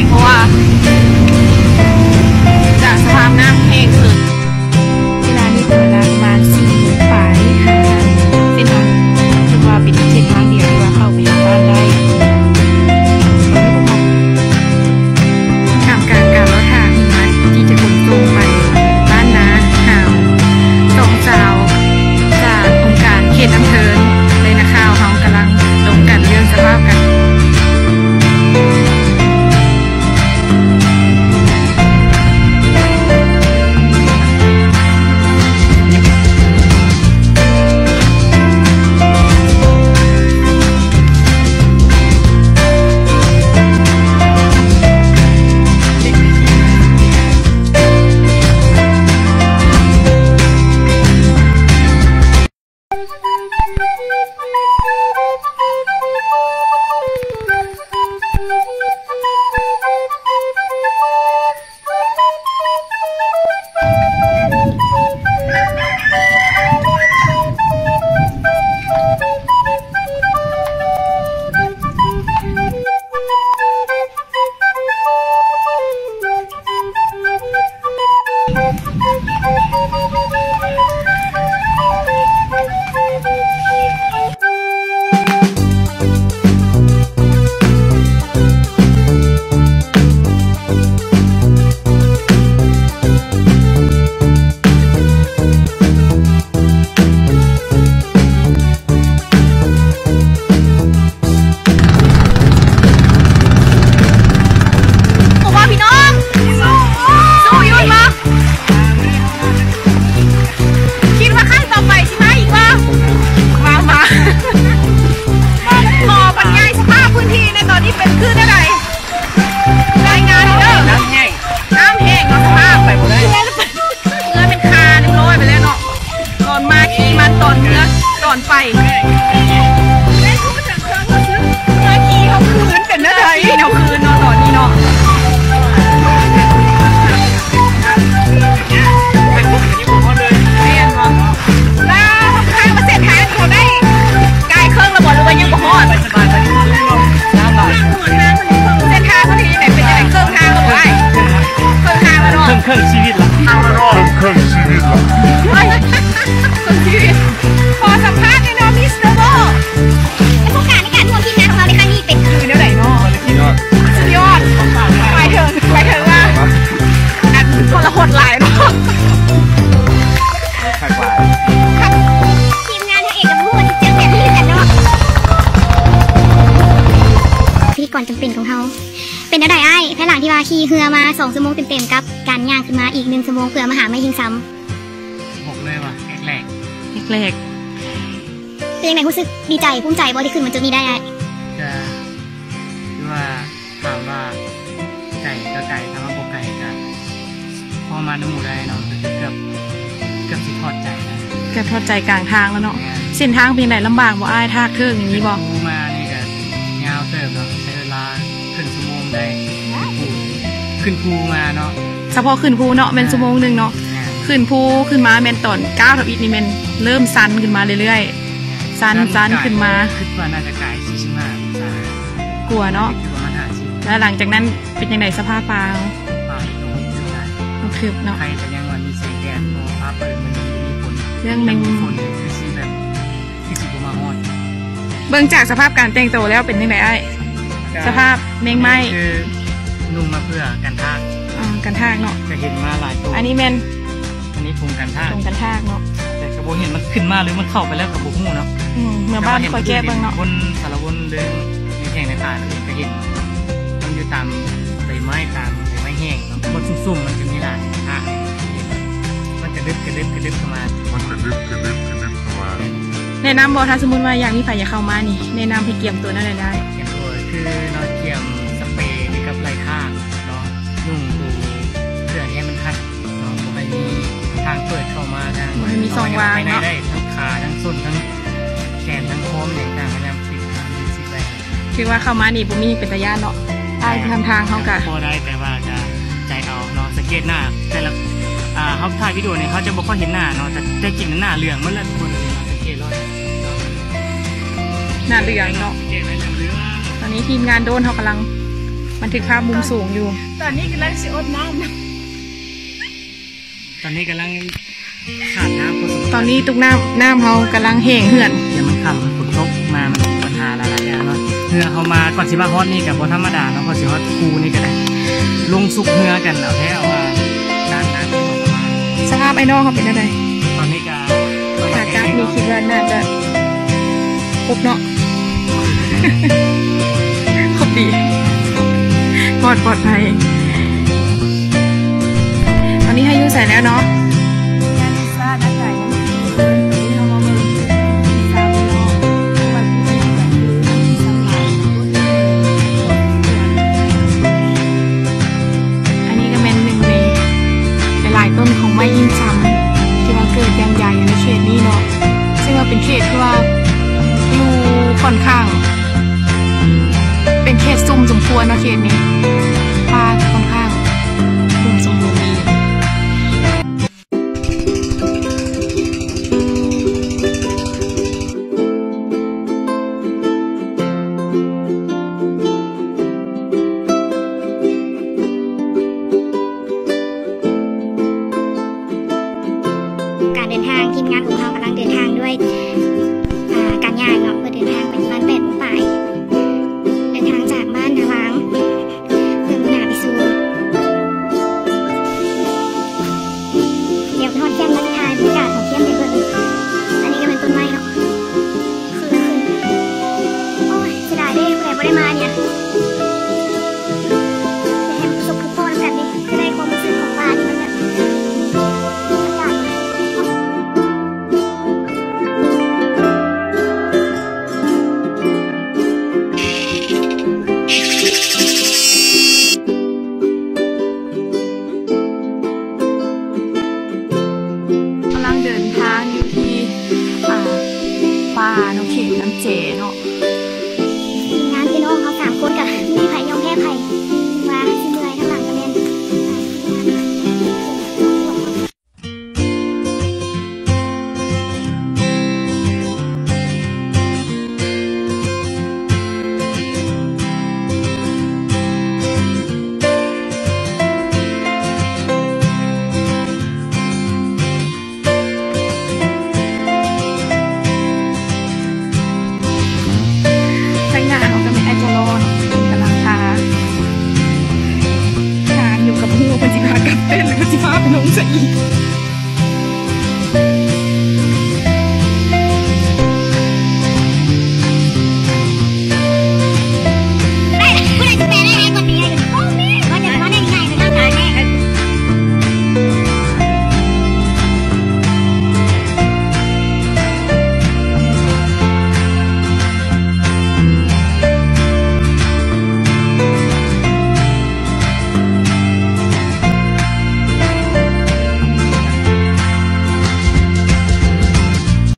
เพราะว่าจากสภาพน้ำแห้งขึ้นเวลานี้เป็นเวลาประมาณ4 โมงปลายหาเส้นทางคือว่าเป็นเส้นทางเดียวที่ว่าเข้าไปหาบ้านได้ท่ามกลางการรอทางมาที่จะขนส่งไปบ้านนาหาวสองสาวจากองค์การเขตอำเภอเลยนะข่าวเขากำลังลงกันเรื่องสภาพกันก่อนจำเป็นของเขาเป็นอะไรไอ้ภายหลังที่ว่าขี่เรือมา2 ชั่วโมงเต็มๆกับการย่างขึ้นมาอีก1 ชั่วโมงเพื่อมาหาไม่ยิงซ้ำบอกเลยว่าแรกเป็นยังไงรู้สึกดีใจภูมิใจบ่ที่ขึ้นมาจุดนี้ได้ไอ้จะคือว่าถามว่าไก่ก็ไก่ถามว่าโบไก่ก็พอมาดูหมู่ได้เนาะเกือบสิทอดใจนะเกือบทอดใจกลางทางแล้วเนาะเส้นทางเป็นไหนลำบากบ่อ้ายทากเทิงอย่างนี้บ่มานี่ก็ยาวเติบเนาะใช้เวลาครึ่งชั่วโมงได้ขึ้นภูมาเนาะเฉพาะขึ้นภูเนาะเป็นชั่วโมงนึงเนาะขึ้นภูขึ้นมาแมนตอน9 ทับอีกนี่แมนเริ่มซันขึ้นมาเรื่อยๆซันขึ้นมาคิดว่าน่าจะไกลกลัวเนาะแล้วหลังจากนั้นเป็นยังไงสภาพฟ้าคือเนาะใครแต่ยังวันมีแสงแดดโอ้ฟ้าเปิดมันมีฝนเรื่องแมงฝนคือสีแบบที่สีมาฮอดเบื้องจากสภาพการแต่งตัวแล้วเป็นยังไงไอ้สภาพแมงไม้คือนุ่งมาเพื่อกันทากเนาะจะเห็นมาหลายตัวอันนี้แมนอันนี้พุงกันทากเนาะแต่กระโบเห็นมันขึ้นมาหรือมันเข้าไปแล้วกับบุกหูเนาะเมื่อบ้านคอยแก้เบื้องเนาะบนสารวนเดินในแห่งในป่าเราจะเห็นมันอยู่ตามใบไม้ตามใบไม้แห้งบนซุ่มๆมันจะมีลานมันจะดึบเข้ามาแนะนำบอถ้าสมมติว่าอยากมีไผ่อยากเข้ามานี่แนะนำให้เกี่ยมตัวนั่นเลยได้เกี่ยมตัวคือเราเกี่ยมสเปรย์กับไรท่าเนาะนุ่งดูเสื้อนี้มันคัดเนาะไม่มีทางเปิดเข้ามาทางไม่มีซองวางเนาะได้ทั้งขาทั้งส้นทั้งแขนทั้งโค้งอย่างต่างๆพยายามติดไปคือว่าเข้ามานี่ผมมีเป็นระยะเนาะได้ทำทางเขากะพอได้แต่ว่าจะใจเอาเนาะสังเกตหน้าแต่ละเขาถ่ายวิดีโอเนี่ยเขาจะบอกเขาเห็นหน้าเนาะแต่จริงหน้าเหลืองมันละคนเลยสังเกตเลยหน้าเหลืองเนาะตอนนี้ทีมงานโดนเขากำลังบันทึกภาพมุมสูงอยู่ตอนนี้กำลังสิอดน้ำตอนนี้กำลังขาดน้ำพอสมควรตอนนี้ตุกน้ำเขากำลังแห้งเหือนเดี๋ยวมันคำฝนตกมามันมีปัญหาหลายๆอย่างเนาะเรือเขามาก่อนสิมาฮอตนี่กับบธรรมดาเนาะพอสิฮอตคูนี่ก็ได้ลงซุกเรือกันเอาแท้เอาว่าการน้ำที่ออกมาสภาพไอ้น้องเขาเป็นอะไรตอนนี้ก็อากาศนี่คิดว่าน่าจะครบเนาะ ครบดีปลอดภัยตอนนี้ให้ยูใส่แล้วเนาะยังซาดอากาศยังตอนนี้เรามาเมืองซาบโนวันที่สำคัญอันนี้ก็เป็นหนึ่งในหลายๆต้นของไม้ยิ่งซ้ำที่ว่าเกิดอย่างใหญ่ในเขตนี้เนาะซึ่งว่าเป็นเขตที่ว่าอยู่ค่อนข้างเป็นเขตซุ่มสมควรเนาะเขตนี้ป่าค่อนข้างซุ่มสมบูรณ์ดีการเดินทางทีมงานของเรากำลังเดินทางด้วยการย่างเนาะเพื่อเดินทางไปบ้านเป็ดป่ายเดินทางจากบ้านนาล้างเพื่อมุ่งหน้าไปสู่เดี๋ยวทอดแก้มนักทายบรรยากาศของเที่ยงเป็นเพื่อนอันนี้ก็เป็นต้นไม้เนาะคือโอ้ยเสียดายเด้ผู้ใดบ่ได้มาเนี่ยจะให้ประสบคือพ่อแบบนี้จะได้ความรู้สึกของป่าที่มันแบบอากาศกำลังเดินทางอยู่ที่ป่าเนาะเขตน้ำเจเนาะทีมงานพี่น้องเขา3 คนกับมีไผ่ยองแพ้ไผ่ว่าสิเมื่อยข้างหลังก็เป็นข้างหน้าเขาก็เป็นไอโจโลเนาะกำลังพาทางอยู่กับหูคนจิพากับเต้นหรือคนจิพาไปลงซะอีก